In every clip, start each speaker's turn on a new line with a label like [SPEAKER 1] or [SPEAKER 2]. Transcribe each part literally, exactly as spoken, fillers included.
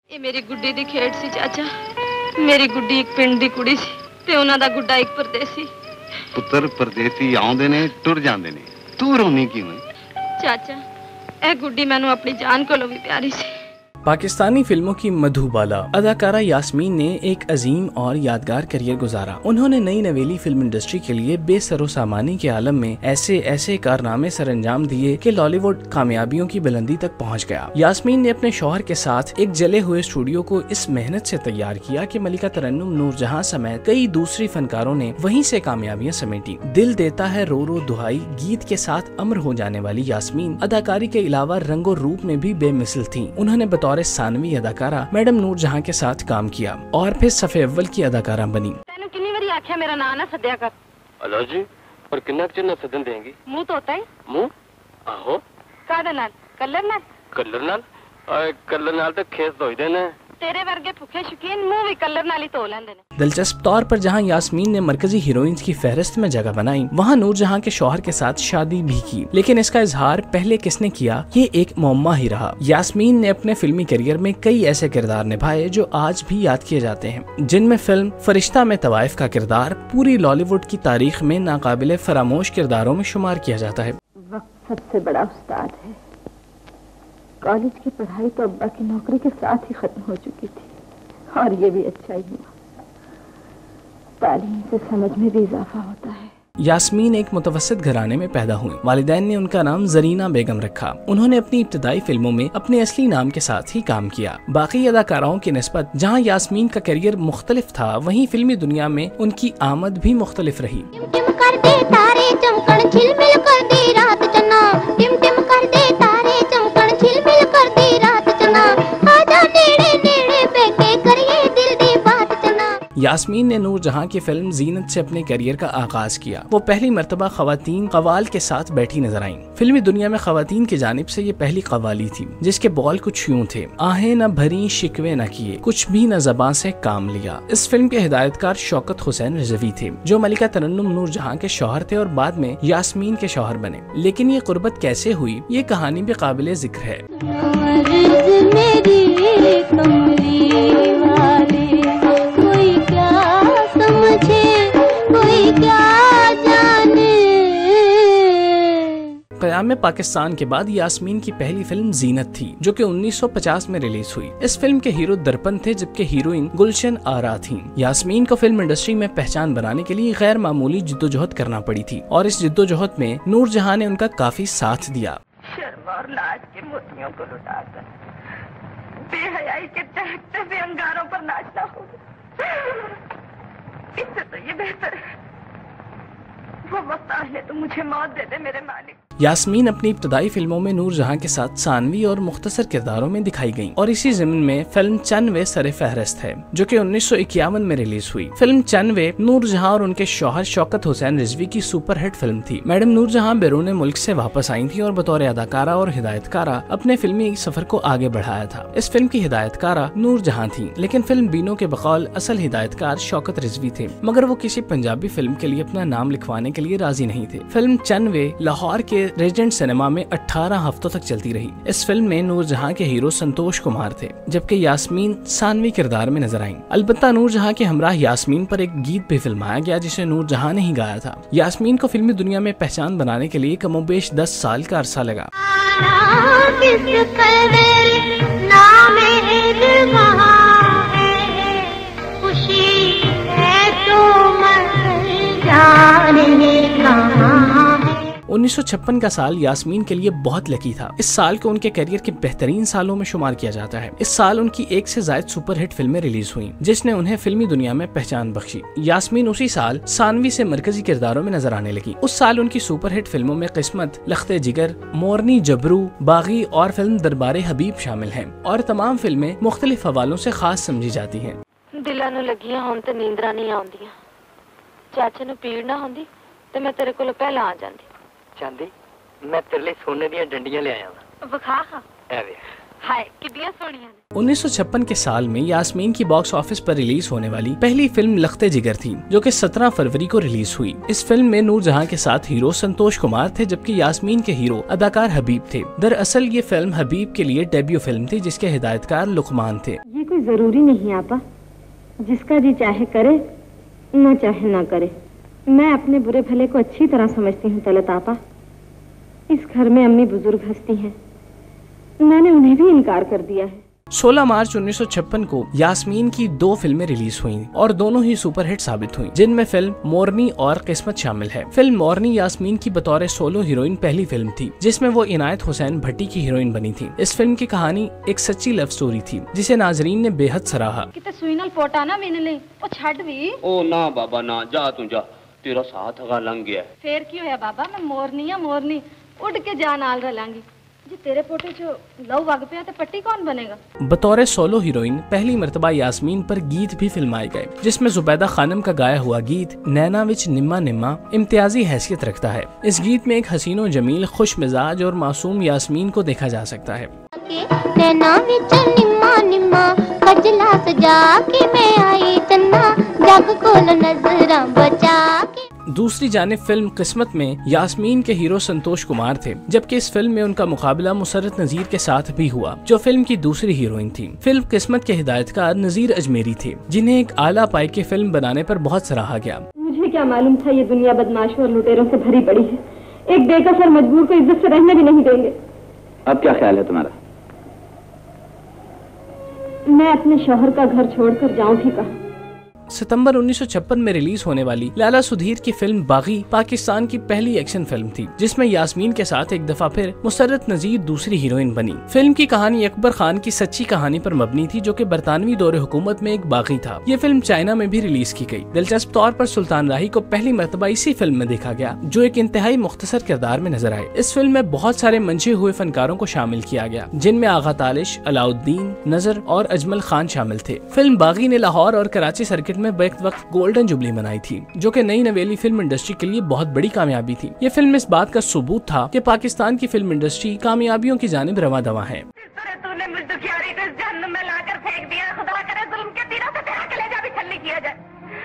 [SPEAKER 1] ਇਹ ਮੇਰੀ ਗੁੱਡੀ ਦੀ ਖੇਡ ਸੀ ਚਾਚਾ। ਮੇਰੀ ਗੁੱਡੀ ਇੱਕ ਪਿੰਡ ਦੀ ਕੁੜੀ ਸੀ ਤੇ ਉਹਨਾਂ ਦਾ ਗੁੱਡਾ ਇੱਕ ਪਰਦੇਸੀ।
[SPEAKER 2] ਪੁੱਤਰ ਪਰਦੇਸੀ ਆਉਂਦੇ ਨੇ ਟੁਰ ਜਾਂਦੇ ਨੇ, ਤੂੰ ਰੋਣੀ ਕਿਉਂ?
[SPEAKER 1] ਚਾਚਾ ਇਹ ਗੁੱਡੀ ਮੈਨੂੰ ਆਪਣੀ जान कोलों भी प्यारी सी।
[SPEAKER 3] पाकिस्तानी फिल्मों की मधुबाला अदाकारा यास्मीन ने एक अजीम और यादगार करियर गुजारा। उन्होंने नई नवेली फिल्म इंडस्ट्री के लिए बेसरो सामानी के आलम में ऐसे ऐसे कारनामे सरअंजाम दिए कि लॉलीवुड कामयाबियों की बुलंदी तक पहुंच गया। यास्मीन ने अपने शौहर के साथ एक जले हुए स्टूडियो को इस मेहनत से तैयार किया कि मलिका तरन्नुम, नूरजहां समेत कई दूसरी फनकारों ने वहीं से कामयाबियां समेटी। दिल देता है रो रो दुहाई गीत के साथ अमर हो जाने वाली यास्मीन अदाकारी के अलावा रंगो रूप में भी बेमिसल थी। उन्होंने बतौर सानवी अदाकारा मैडम नूरजहां के साथ काम किया और फिर सफ़े अव्वल की अदाकारा बनी।
[SPEAKER 1] तेनू कितनी बारी आख्या मेरा नाम ना सद्या कर।
[SPEAKER 4] हेलो जी, पर किन्ना चिर ना सदन देंगी?
[SPEAKER 1] मुंह तो होता है।
[SPEAKER 4] मुंह? आहो।
[SPEAKER 1] कादे नाल? कलर नाल?
[SPEAKER 4] कलर नाल? आए कलर नाल तो खेस धोई देने।
[SPEAKER 1] तेरे वर्गे भूखे शौकीन मुंह भी कलर नाल ही धो लेंदे ने।
[SPEAKER 3] दिलचस्प तौर पर जहां यास्मीन ने मरकजी हीरोइंस की फहरिस्त में जगह बनाई, वहां नूरजहां के शौहर के साथ शादी भी की। लेकिन इसका इजहार पहले किसने किया, ये एक मुअम्मा ही रहा। यास्मीन ने अपने फिल्मी करियर में कई ऐसे किरदार निभाए जो आज भी याद किए जाते हैं, जिनमें फिल्म फरिश्ता में तवाइफ का किरदार पूरी लॉलीवुड की तारीख में नाकाबिले फरामोश किरदारों में शुमार किया जाता है।
[SPEAKER 5] वक्त सबसे बड़ा उस्ताद है। कॉलेज की पढ़ाई तो अब्बा की नौकरी के साथ ही खत्म हो चुकी थी, और ये भी अच्छा ही हुआ। तालीम से समझ में भी इजाफा होता है।
[SPEAKER 3] यास्मीन एक मुतवस्सित घराने में पैदा हुई। वालिदैन ने उनका नाम जरीना बेगम रखा। उन्होंने अपनी इब्तदाई फिल्मों में अपने असली नाम के साथ ही काम किया। बाकी अदाकाराओं की निस्बत जहां यास्मीन का करियर मुख्तलिफ था, वहीं फिल्मी दुनिया में उनकी आमद भी मुख्तलिफ रही।
[SPEAKER 6] टिम कर दे तारे चमकन झिलमिल कर दे रात चना, टिम टिम कर दे तारे चमकन झिलमिल कर दे रात चना, आजा नेड़े नेड़े बैठे करिए दिल दी बात चना।
[SPEAKER 3] यास्मीन ने नूरजहां की फिल्म जीनत से अपने करियर का आगाज किया। वो पहली मर्तबा खवातीन कवाल के साथ बैठी नजर आईं। फिल्मी दुनिया में खवातीन की जानिब से ये पहली कवाली थी जिसके बॉल कुछ यूं थे, आहें न भरी शिकवे न किए, कुछ भी न ज़बां से काम लिया। इस फिल्म के हिदायतकार शौकत हुसैन रिजवी थे, जो मलिका तरन्नुम नूरजहां के शौहर थे और बाद में यास्मीन के शौहर बने। लेकिन ये कुर्बत कैसे हुई, ये कहानी भी काबिले जिक्र है। क़याम पाकिस्तान के बाद यास्मीन की पहली फिल्म जीनत थी, जो कि उन्नीस सौ पचास में रिलीज हुई। इस फिल्म के हीरो दर्पण थे, जबकि हीरोइन गुलशन आरा थीं। यास्मीन को फिल्म इंडस्ट्री में पहचान बनाने के लिए गैर मामूली जिद्दोजहद करना पड़ी थी, और इस जिद्दोजहद में नूरजहां ने उनका काफी साथ दिया।
[SPEAKER 1] शर्म और लाज के मोतियों को लुटाकर बेहयाई के चहकते हुए अंगारों पर नाचना होगा, इससे तो ये बेहतर है वो वक्त आ ले तो मुझे मौत दे दे मेरे मालिक।
[SPEAKER 3] यास्मीन अपनी इब्तदाई फिल्मों में नूरजहां के साथ सानवी और मुख्तसर किरदारों में दिखाई गईं, और इसी ज़मीन में फिल्म चनवे सरे फहरिस्त है, जो कि उन्नीस सौ इक्यावन में रिलीज हुई। फिल्म चनवे नूरजहां और उनके शौहर शौकत हुसैन रिजवी की सुपरहिट फिल्म थी। मैडम नूरजहां बैरून मुल्क से वापस आई थी और बतौर अदाकारा और हिदायतकारा अपने फिल्मी सफर को आगे बढ़ाया था। इस फिल्म की हिदायतकारा नूरजहां थी, लेकिन फिल्म बीनो के बकौल असल हिदायतकार शौकत रिजवी थे, मगर वो किसी पंजाबी फिल्म के लिए अपना नाम लिखवाने के लिए राजी नहीं थे। फिल्म चनवे लाहौर के रेजेंट सिनेमा में अठारह हफ्तों तक चलती रही। इस फिल्म में नूरजहां के हीरो संतोष कुमार थे, जबकि यास्मीन सानवी किरदार में नजर आईं। अलबत्ता नूरजहां के हमराह यास्मीन पर एक गीत भी फिल्माया गया, जिसे नूरजहां ने ही गाया था। यास्मीन को फिल्मी दुनिया में पहचान बनाने के लिए कमोबेश दस साल का अरसा लगा। उन्नीस सौ छप्पन का साल यास्मीन के लिए बहुत लकी था। इस साल को उनके करियर के बेहतरीन सालों में शुमार किया जाता है। इस साल उनकी एक से ज्यादा सुपरहिट फिल्में रिलीज हुईं, जिसने उन्हें फिल्मी दुनिया में पहचान बख्शी। यास्मीन उसी साल सानवी से मरकजी किरदारों में नजर आने लगी। उस साल उनकी सुपरहिट फिल्मों में किस्मत, लख्ते जिगर, मोरनी जबरू, बागी और फिल्म दरबारे हबीब शामिल हैं, और तमाम फिल्में मुख्तलिफ हवालों से खास समझी जाती हैं।
[SPEAKER 1] दिलां नूं लगियां होण ते नींदरां नहीं आउंदियां। चाचे नूं पीड़ ना होंदी ते मैं तेरे कोलों पहला आ जांदी।
[SPEAKER 4] चांदी मैं तेरे लिए सोने दी डंडियां ले आया हां।
[SPEAKER 1] विखा हां।
[SPEAKER 4] ए वे
[SPEAKER 1] हाय कितनी सोनिया।
[SPEAKER 3] उन्नीस सौ छप्पन के साल में यास्मीन की बॉक्स ऑफिस पर रिलीज होने वाली पहली फिल्म लख्ते जिगर थी, जो कि सत्रह फरवरी को रिलीज हुई। इस फिल्म में नूरजहां के साथ हीरो संतोष कुमार थे, जबकि यास्मीन के हीरो अदाकार हबीब थे। दरअसल ये फिल्म हबीब के लिए डेब्यू फिल्म थी, जिसके हिदायतकार लुकमान थे।
[SPEAKER 5] ये कोई जरूरी नहीं आपा, जिसका जी चाहे करे न चाहे ना करे। मैं अपने बुरे भले को अच्छी तरह समझती हूँ तलत आपा। इस घर में अम्मी बुजुर्ग हस्ती हैं, मैंने उन्हें भी इनकार कर दिया है।
[SPEAKER 3] सोलह मार्च उन्नीस सौ छप्पन को यास्मीन की दो फिल्में रिलीज हुईं और दोनों ही सुपरहिट साबित हुईं, जिनमें फिल्म मोरनी और किस्मत शामिल है। फिल्म मोरनी यास्मीन की बतौर सोलो हीरोइन पहली फिल्म थी, जिसमें वो इनायत हुसैन भट्टी की हीरोइन बनी थी। इस फिल्म की कहानी एक सच्ची लव स्टोरी थी, जिसे नाजरीन ने बेहद सराहा।
[SPEAKER 7] किते सुई नाल पोटा ना मिन ले ओ छड़ भी
[SPEAKER 4] ओ ना बाबा ना, जा तू जा, तेरा साथ हगा लंघ गया।
[SPEAKER 7] फेर की होया बाबा, मैं मोरनी आ मोरनी उड़ के जा नाल रलांगी। जी तेरे पोटे जो लव वग पे ते पट्टी कौन बनेगा।
[SPEAKER 3] बतौर सोलो हीरोइन पहली मर्तबा यास्मीन पर गीत भी फिल्माए गए, जिसमें जुबैदा खानम का गाया हुआ गीत नैना विच निम्मा निम्मा इम्तियाजी हैसियत रखता है। इस गीत में एक हसीनो जमील, खुश मिजाज और मासूम यास्मीन को देखा जा सकता है।
[SPEAKER 6] नैना विच निम्मा निम्मा कजला सजा के मैं आई चन्ना जग कोल नजरा बचा के।
[SPEAKER 3] दूसरी जानिब फिल्म किस्मत में यास्मीन के हीरो संतोष कुमार थे, जबकि इस फिल्म में उनका मुकाबला मुसर्रत नजीर के साथ भी हुआ, जो फिल्म की दूसरी हीरोइन थी। फिल्म किस्मत के हिदायतकार नजीर अजमेरी थे, जिन्हें एक आला पाई की फिल्म बनाने पर बहुत सराहा गया।
[SPEAKER 5] मुझे क्या मालूम था ये दुनिया बदमाशों और लुटेरों से भरी पड़ी है। एक बेकसर मजबूर को इज्जत से रहने भी नहीं देंगे।
[SPEAKER 8] अब क्या ख्याल है तुम्हारा?
[SPEAKER 5] मैं अपने शौहर का घर छोड़कर जाऊं भी कहाँ।
[SPEAKER 3] सितंबर उन्नीस सौ छप्पन में रिलीज होने वाली लाला सुधीर की फिल्म बागी पाकिस्तान की पहली एक्शन फिल्म थी, जिसमें यास्मीन के साथ एक दफा फिर मुसर्रत नजीर दूसरी हीरोइन बनी। फिल्म की कहानी अकबर खान की सच्ची कहानी पर मबनी थी, जो कि बरतानवी दौरे हुकूमत में एक बागी था। ये फिल्म चाइना में भी रिलीज की गई। दिलचस्प तौर पर सुल्तान राही को पहली मरतबा इसी फिल्म में देखा गया, जो एक इंतहाई मुख्तसर किरदार में नजर आए। इस फिल्म में बहुत सारे मंचे हुए फनकारों को शामिल किया गया, जिनमें आगा तालिश, अलाउद्दीन, नजर और अजमल खान शामिल थे। फिल्म बागी ने लाहौर और कराची सर्किट में बेक वक्त गोल्डन जुबली मनाई थी, जो कि नई नवेली फिल्म इंडस्ट्री के लिए बहुत बड़ी कामयाबी थी। ये फिल्म इस बात का सबूत था कि पाकिस्तान की फिल्म इंडस्ट्री कामयाबियों की जानिब रवा दवा है।
[SPEAKER 1] तूने मुझ दुखियारी को इस जहन्नुम में लाकर फेंक दिया, खुदा करे जुल्म के तीरों से तेरा कलेजा भी छलनी किया जाए,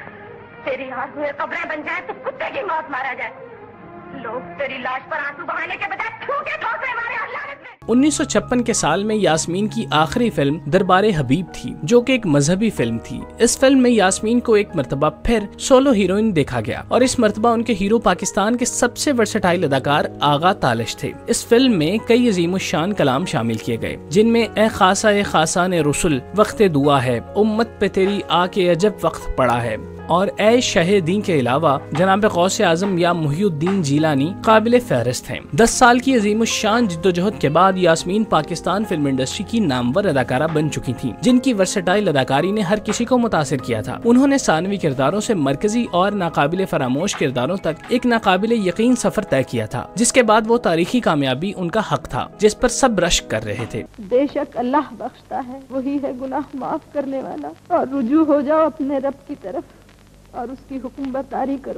[SPEAKER 1] तेरी हाथ हुए कब्रें बन जाए तो कुत्ते की मौत मारा जाए, लोग तेरी लाश पर आंसू बहाने के बजाय थूके ठोकरे मारे अल्लाह ने।
[SPEAKER 3] उन्नीस सौ छप्पन के साल में यास्मीन की आखिरी फिल्म दरबारे हबीब थी, जो कि एक मजहबी फिल्म थी। इस फिल्म में यास्मीन को एक मर्तबा फिर सोलो हीरोइन देखा गया और इस मर्तबा उनके हीरो पाकिस्तान के सबसे वर्सेटाइल अदाकार आगा तालिश थे। इस फिल्म में कई अजीमुशान कलाम शामिल किए गए, जिनमें ए खासा ए खासा ने रसुल, वक्त दुआ है, उम्मत पे तेरी आके अजब वक्त पड़ा है और ए शहीदीन के अलावा जनाब गौसे आजम या मुहिउद्दीन जीलानी काबिल फहरिस्त हैं। दस साल की अजीमुशान जिद्दोजहद के बाद यास्मीन पाकिस्तान फिल्म इंडस्ट्री की नामवर अदाकारा बन चुकी थीं, जिनकी वर्सेटाइल अदाकारी ने हर किसी को मुतासिर किया था। उन्होंने सानवी किरदारों से मरकजी और नाकाबिले फरामोश किरदारों तक एक नाकाबिले यकीन सफर तय किया था, जिसके बाद वो तारीखी कामयाबी उनका हक था, जिस पर सब रश्क कर रहे थे।
[SPEAKER 5] बेशक अल्लाह बख्शता है, वही है गुनाह माफ करने वाला। और रुजू हो जाओ अपने रब की तरफ और उसकी हुक्म बरदारी करो,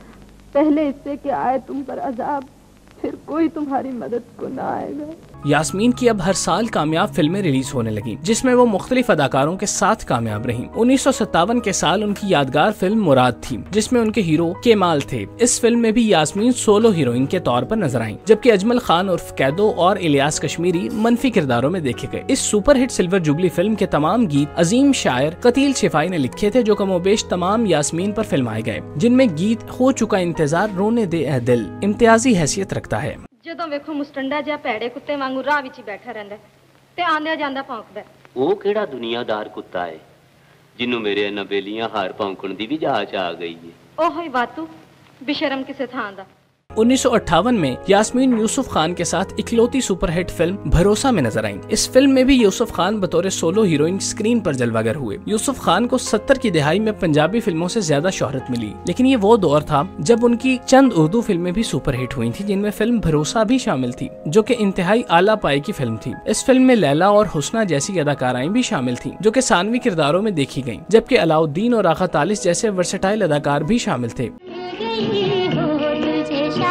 [SPEAKER 5] पहले इससे कि आए तुम पर अजाब, फिर कोई तुम्हारी मदद को ना आएगा।
[SPEAKER 3] यास्मीन की अब हर साल कामयाब फिल्में रिलीज होने लगी, जिसमें वो मुख्तलिफ अदाकारों के साथ कामयाब रहीं। उन्नीस सौ सत्तावन के साल उनकी यादगार फिल्म मुराद थी, जिसमें उनके हीरो केमाल थे। इस फिल्म में भी यास्मीन सोलो हीरोइन के तौर पर नजर आईं, जबकि अजमल खान उर्फ कैदो और इलियास कश्मीरी मनफी किरदारों में देखे गए। इस सुपरहिट सिल्वर जुबली फिल्म के तमाम गीत अजीम शायर कतील शिफाई ने लिखे थे, जो कमोबेश तमाम यास्मीन पर फिल्माए गए, जिनमें गीत हो चुका इंतजार, रोने दे ए दिल इम्तियाजी हैसियत रखता है।
[SPEAKER 7] ਜਦੋਂ ਵੇਖੋ ਮੁਸਟੰਡਾ ਜਿਹਾ ਭੈੜੇ ਕੁੱਤੇ ਵਾਂਗੂ ਰਾਹ ਵਿੱਚ ਹੀ ਬੈਠਾ ਰਹਿੰਦਾ ਤੇ ਆਂਦਿਆ ਜਾਂਦਾ ਭੌਂਕਦਾ।
[SPEAKER 4] ਉਹ ਕਿਹੜਾ ਦੁਨੀਆਦਾਰ ਕੁੱਤਾ ਹੈ ਜਿਹਨੂੰ ਮੇਰੇ ਇਹਨਾਂ ਬੇਲੀਆਂ ਹਾਰ ਭੌਂਕਣ ਦੀ ਵੀ ਜਾਚ ਆ ਗਈ ਹੈ।
[SPEAKER 7] ਉਹੋ ਹੀ ਵਾਤੂ ਬੇਸ਼ਰਮ ਕਿਸੇ ਥਾਂ ਦਾ।
[SPEAKER 3] उन्नीस सौ अट्ठावन में यास्मीन यूसुफ खान के साथ इकलौती सुपरहिट फिल्म भरोसा में नजर आईं। इस फिल्म में भी यूसुफ खान बतौर सोलो हीरोइन स्क्रीन पर जलवागर हुए। यूसुफ खान को सत्तर की दिहाई में पंजाबी फिल्मों से ज्यादा शोहरत मिली, लेकिन ये वो दौर था जब उनकी चंद उर्दू फिल्में भी सुपरहिट हुई थी, जिनमें फिल्म भरोसा भी शामिल थी, जो कि इंतहाई आला पाई की फिल्म थी। इस फिल्म में लैला और हुस्ना जैसी अदाकाराएं भी शामिल थी, जो कि सानवी किरदारों में देखी गयी, जबकि अलाउद्दीन और आगा तालिश जैसे वर्सेटाइल अदाकार भी शामिल थे।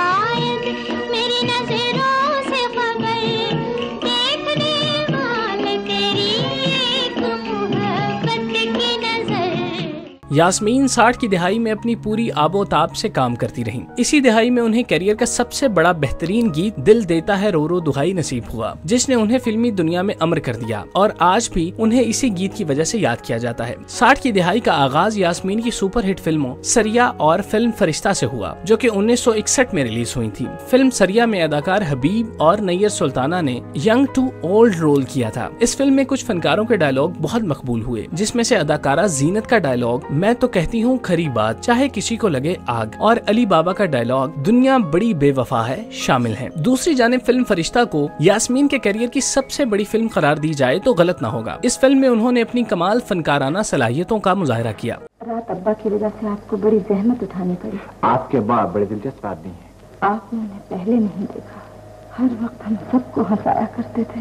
[SPEAKER 6] मेरी नजरों से खबर देखने वाले
[SPEAKER 3] यास्मीन साठ की दिहाई में अपनी पूरी आबोताब से काम करती रहीं। इसी दिहाई में उन्हें करियर का सबसे बड़ा बेहतरीन गीत दिल देता है रो रो दुहाई नसीब हुआ, जिसने उन्हें फिल्मी दुनिया में अमर कर दिया और आज भी उन्हें इसी गीत की वजह से याद किया जाता है। साठ की दिहाई का आगाज यास्मीन की सुपरहिट फिल्मों सरिया और फिल्म फरिश्ता से हुआ, जो कि उन्नीस सौ इकसठ में रिलीज हुई थी। फिल्म सरिया में अदाकार हबीब और नैयर सुल्ताना ने यंग टू ओल्ड रोल किया था। इस फिल्म में कुछ फनकारों के डायलॉग बहुत मकबूल हुए, जिसमें से अदाकारा जीनत का डायलॉग मैं तो कहती हूँ खरी बात चाहे किसी को लगे आग और अली बाबा का डायलॉग दुनिया बड़ी बेवफा है शामिल है। दूसरी जानिब फिल्म फरिश्ता को यास्मीन के करियर की सबसे बड़ी फिल्म करार दी जाए तो गलत न होगा। इस फिल्म में उन्होंने अपनी कमाल फनकाराना सलाहियतों का मुजाहरा किया।
[SPEAKER 5] रात अब्बा की वजह से आपको बड़ी जहमत उठानी पड़ी।
[SPEAKER 8] आपके अब्बा बड़े दिलचस्प आदमी हैं।
[SPEAKER 5] आपने उन्हें पहले नहीं देखा, हर वक्त हम सबको हंसाया करते थे,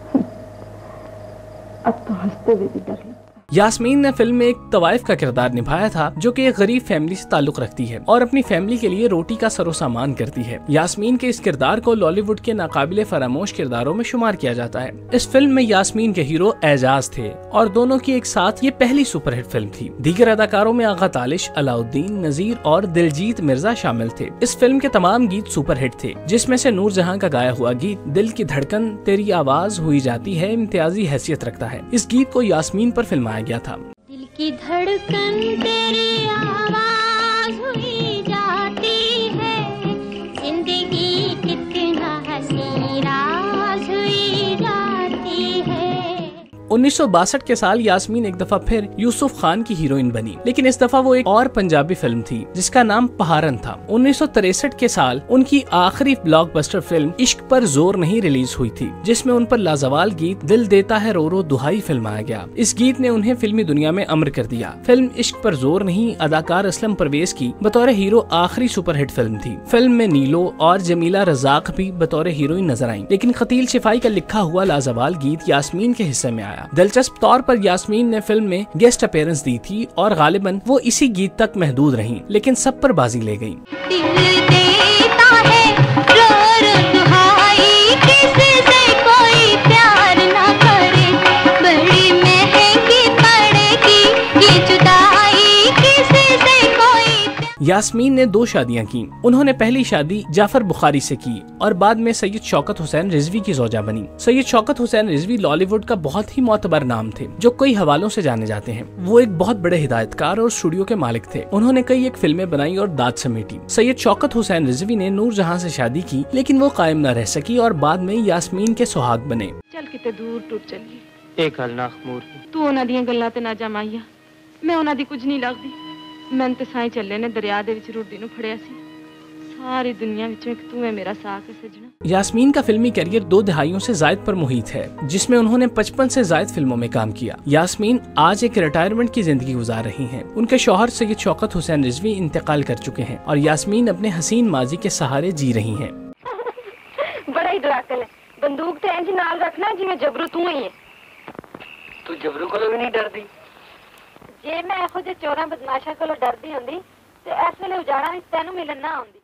[SPEAKER 5] अब तो हंसते हुए भी डर लगता।
[SPEAKER 3] यास्मीन ने फिल्म में एक तवाइफ का किरदार निभाया था, जो कि एक गरीब फैमिली से ताल्लुक रखती है और अपनी फैमिली के लिए रोटी का सरो सामान करती है। यास्मीन के इस किरदार को लॉलीवुड के नाकाबिले फरामोश किरदारों में शुमार किया जाता है। इस फिल्म में यास्मीन के हीरो एजाज थे और दोनों की एक साथ ये पहली सुपरहिट फिल्म थी। दीगर अदाकारों में आगा तालिश, अलाउद्दीन, नजीर और दिलजीत मिर्जा शामिल थे। इस फिल्म के तमाम गीत सुपरहिट थे, जिसमें से नूरजहां का गाया हुआ गीत दिल की धड़कन तेरी आवाज हुई जाती है इम्तियाजी हैसियत रखता है। इस गीत को यास्मीन पर फिल्माया गया था।
[SPEAKER 6] दिल की धड़कन तेरी आवाज हुई जाती है, जिंदगी कितना हसी राज हुई जाती है।
[SPEAKER 3] उन्नीस सौ बासठ के साल यास्मीन एक दफा फिर यूसुफ खान की हीरोइन बनी, लेकिन इस दफा वो एक और पंजाबी फिल्म थी जिसका नाम पहारन था। उन्नीस सौ तिरसठ के साल उनकी आखिरी ब्लॉकबस्टर फिल्म इश्क पर जोर नहीं रिलीज हुई थी, जिसमें उन पर लाजवाल गीत दिल देता है रो रो दुहाई फिल्माया गया। इस गीत ने उन्हें फिल्मी दुनिया में अमर कर दिया। फिल्म इश्क पर जोर नहीं अदाकार असलम परवेज की बतौर हीरो आखिरी सुपरहिट फिल्म थी। फिल्म में नीलो और जमीला रजाक भी बतौर हीरोइन नजर आई, लेकिन खतील शिफाई का लिखा हुआ लाजवाल गीत यास्मीन के हिस्से में आया। दिलचस्प तौर पर यास्मीन ने फिल्म में गेस्ट अपीयरेंस दी थी और गालिबन वो इसी गीत तक महदूद रहीं, लेकिन सब पर बाजी ले गयी। यास्मीन ने दो शादियां की। उन्होंने पहली शादी जाफर बुखारी से की और बाद में सैयद शौकत हुसैन रिजवी की जोजा बनी। सैयद शौकत हुसैन रिजवी लॉलीवुड का बहुत ही मोतबर नाम थे, जो कई हवालों से जाने जाते हैं। वो एक बहुत बड़े हिदायतकार और स्टूडियो के मालिक थे। उन्होंने कई एक फिल्में बनाई और दाद समेटी। सैयद शौकत हुसैन रिजवी ने नूरजहां से शादी की, लेकिन वो कायम न रह सकी और बाद में यास्मीन के सुहाग बने।
[SPEAKER 7] चल किते दूर टुर चलिए।
[SPEAKER 9] एक गल ना खमूर
[SPEAKER 7] तू उन्हां दियां गल्लां ते ना जा माईया, मैं उन्हां दी कुछ नहीं लगदी। मैं ते साईं चले ने दरिया दे विच रोटी नूं फड़िया सी। सारी दुनिया विच एक तू है मेरा साक है सजना।
[SPEAKER 3] यास्मीन का फिल्मी करियर दो दहाइयों से जायद पर मुहित है, जिसमें उन्होंने पचपन से जायद फिल्मों में काम किया। यास्मीन आज एक रिटायरमेंट की जिंदगी गुजार रही हैं। उनके शौहर सैयद शौकत हुसैन रिजवी इंतकाल कर चुके हैं और यास्मीन अपने हसीन माजी के सहारे जी रही हैं।
[SPEAKER 1] बड़ा ही डराकल है। बंदूक ते इंज नाल रखना जिवें जबरू तू ही है।
[SPEAKER 9] तू जबरू कोलों भी नहीं डरदी?
[SPEAKER 1] जे मैं एहो जे चोरां बदमाशां कोलों डरदी हुंदी ते इस वेले उजाड़ा विच तैनूं मिलन ना आउंदी।